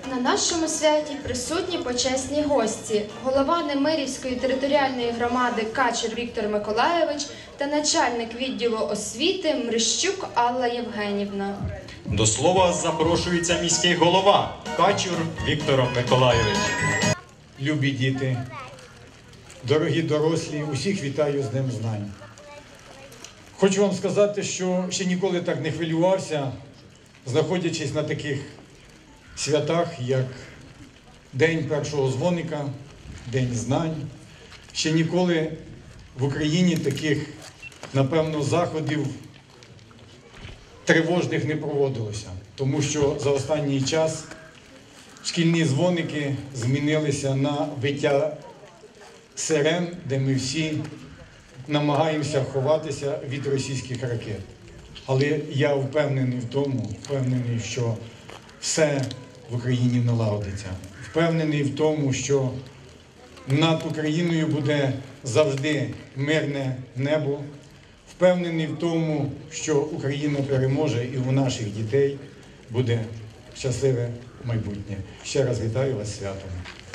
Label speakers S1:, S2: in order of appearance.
S1: На нашому святі присутні почесні гості, голова Немирівської територіальної громади Качур Віктор Миколайович та начальник відділу освіти Мрищук Алла Євгенівна.
S2: До слова запрошується міський голова Качур Віктор Миколайович.
S3: Любі діти, дорогі дорослі, усіх вітаю з Днем Знань. Хочу вам сказати, що ще ніколи так не хвилювався, знаходячись на таких святах, як День першого дзвоника, День знань. Ще ніколи в Україні таких, напевно, заходів тривожних не проводилося. Тому що за останній час шкільні дзвоники змінилися на биття сирен, де ми всі намагаємося ховатися від російських ракет. Але я впевнений в тому, що все в Україні налагодиться. Впевнений в тому, що над Україною буде завжди мирне небо. Впевнений в тому, що Україна переможе і у наших дітей буде щасливе майбутнє. Ще раз вітаю вас з святом.